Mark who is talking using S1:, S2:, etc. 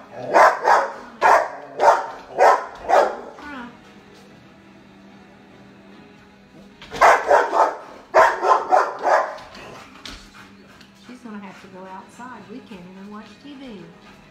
S1: She's going to have to go outside. We can't even watch TV.